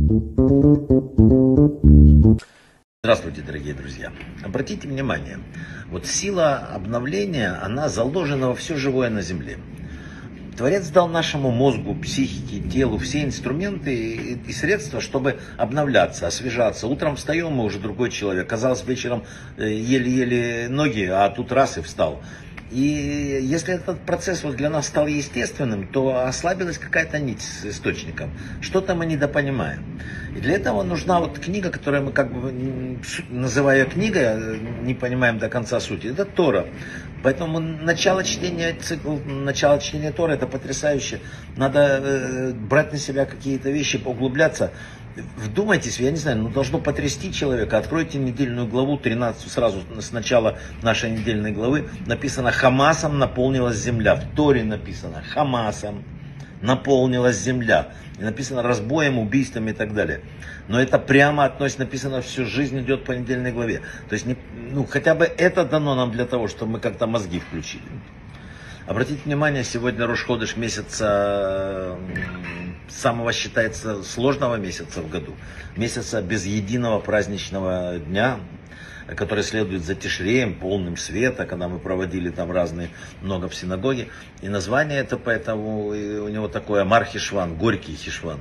Здравствуйте, дорогие друзья. Обратите внимание, вот сила обновления, она заложена во все живое на Земле. Творец дал нашему мозгу, психике, телу все инструменты и средства, чтобы обновляться, освежаться. Утром встаем, мы уже другой человек. Казалось, вечером еле-еле ноги, а тут раз и встал. И если этот процесс вот для нас стал естественным, то ослабилась какая-то нить с источником. Что-то мы недопонимаем. И для этого нужна вот книга, которую мы как бы, называя книгой, не понимаем до конца сути. Это Тора. Поэтому начало чтения Торы — это потрясающе. Надо брать на себя какие-то вещи, углубляться. Вдумайтесь, я не знаю, должно потрясти человека. Откройте недельную главу 13, сразу с начала нашей недельной главы написано: Хамасом наполнилась земля. В Торе написано: Хамасом наполнилась земля. И написано разбоем, убийством и так далее. Но это прямо относится, написано, всю жизнь идет по недельной главе. То есть хотя бы это дано нам для того, чтобы мы как-то мозги включили. Обратите внимание, сегодня Рош-ходеш, месяца, самого считается сложного месяца в году. Месяца без единого праздничного дня, который следует за Тишреем, полным света, когда мы проводили там много в синагоге. И название это поэтому у него такое Амар Хешван, горький Хешван.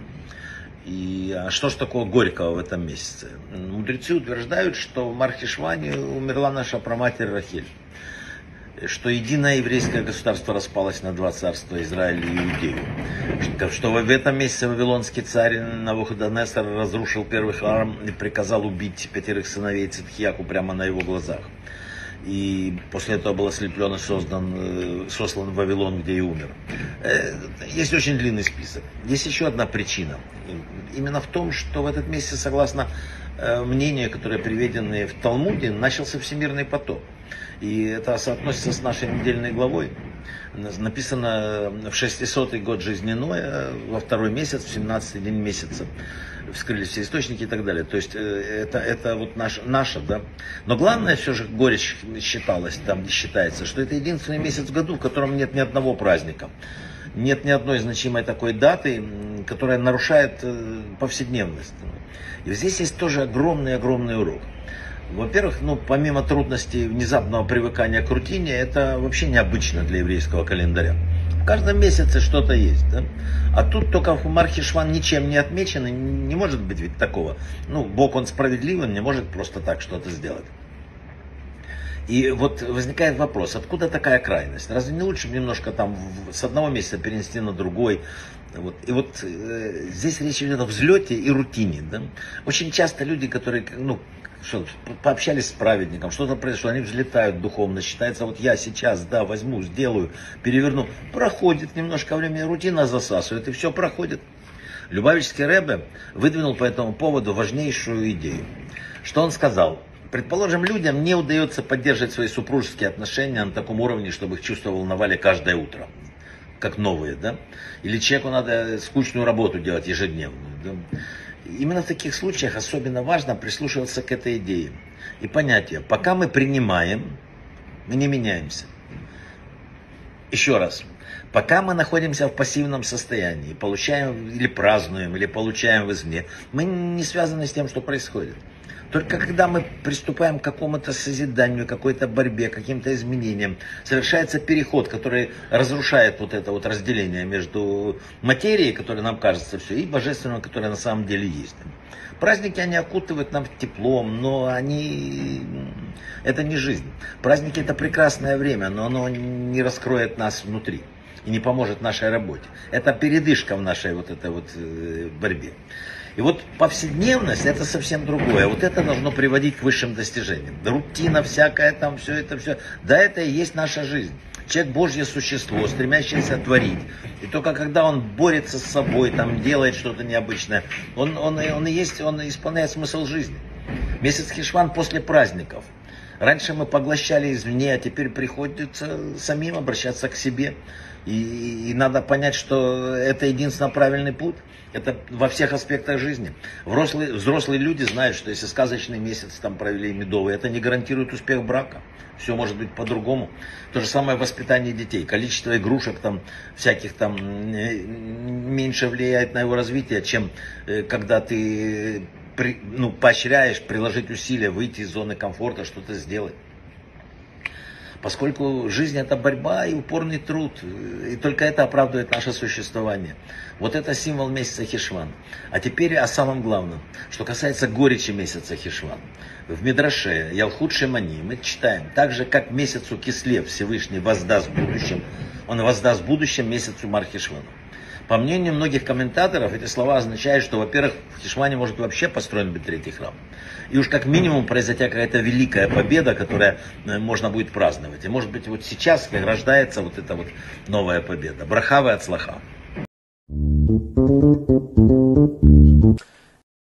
А что ж такого горького в этом месяце? Мудрецы утверждают, что в Амар Хешване умерла наша праматерь Рахель. Что единое еврейское государство распалось на два царства, Израиль и Иудею. Что в этом месяце вавилонский царь Навуходоносор разрушил первый храм и приказал убить 5 сыновей Цидкияху прямо на его глазах. И после этого был ослеплен и сослан в Вавилон, где и умер. Есть очень длинный список. Есть еще одна причина. Именно в том, что в этот месяц, согласно мнению, которое приведено в Талмуде, начался всемирный потоп. И это соотносится с нашей недельной главой. Написано в 600-й год жизни Ноя, во 2-й месяц, в 17-й день месяца. Вскрылись все источники и так далее. То есть это вот наше, да. Но главное все же горечь считается, что это единственный месяц в году, в котором нет ни одного праздника. Нет ни одной значимой такой даты, которая нарушает повседневность. И здесь есть тоже огромный урок. Во-первых, помимо трудностей внезапного привыкания к рутине, это вообще необычно для еврейского календаря. В каждом месяце что-то есть, да? А тут только в Амар Хешван ничем не отмечено, не может быть ведь такого. Бог, он справедливый, он не может просто так что-то сделать. И вот возникает вопрос, откуда такая крайность? Разве не лучше немножко с одного месяца перенести на другой? Здесь речь идет о взлете и рутине, да? Очень часто люди, которые, пообщались с праведником, что-то произошло, они взлетают духовно, считается, вот я сейчас, возьму, сделаю, переверну. Проходит немножко времени, рутина засасывает, и все проходит. Любавический Ребе выдвинул по этому поводу важнейшую идею. Что он сказал? Предположим, людям не удается поддерживать свои супружеские отношения на таком уровне, чтобы их чувства волновали каждое утро, как новые, да? Или человеку надо скучную работу делать ежедневную, да? Именно в таких случаях особенно важно прислушиваться к этой идее и понятию: пока мы принимаем, мы не меняемся. Еще раз. Пока мы находимся в пассивном состоянии, получаем или празднуем, или получаем в извне, мы не связаны с тем, что происходит. Только когда мы приступаем к какому-то созиданию, какой-то борьбе, каким-то изменениям, совершается переход, который разрушает вот это вот разделение между материей, которая нам кажется все, и божественным, которое на самом деле есть. Праздники, они окутывают нам теплом, но это не жизнь. Праздники — это прекрасное время, но оно не раскроет нас внутри и не поможет нашей работе. Это передышка в нашей борьбе. И повседневность — это совсем другое. Вот это должно приводить к высшим достижениям. Рутина всякая, все. Да, это и есть наша жизнь. Человек — Божье существо, стремящееся творить. И только когда он борется с собой, делает что-то необычное, он исполняет смысл жизни. Месяц Хешван после праздников. Раньше мы поглощали извне, а теперь приходится самим обращаться к себе. И надо понять, что это единственно правильный путь. Это во всех аспектах жизни. Взрослые люди знают, что если сказочный месяц там провели медовый, это не гарантирует успех брака. Все может быть по-другому. То же самое воспитание детей. Количество игрушек там, всяких там меньше влияет на его развитие, чем когда ты поощряешь приложить усилия, выйти из зоны комфорта, что-то сделать. Поскольку жизнь это борьба и упорный труд, и только это оправдывает наше существование. Вот это символ месяца Хешван. А теперь о самом главном, что касается горечи месяца Хешван. В Мидраше Ялхут Шемани мы читаем, так же как месяцу Кислев Всевышний воздаст в будущем, он воздаст в будущем месяцу Мар Хешвану. По мнению многих комментаторов, эти слова означают, что, во-первых, в Хешване может вообще построен быть третий храм. И уж как минимум произойдет какая-то великая победа, которая можно будет праздновать. И может быть вот сейчас рождается вот эта вот новая победа. Браха ве ацлаха.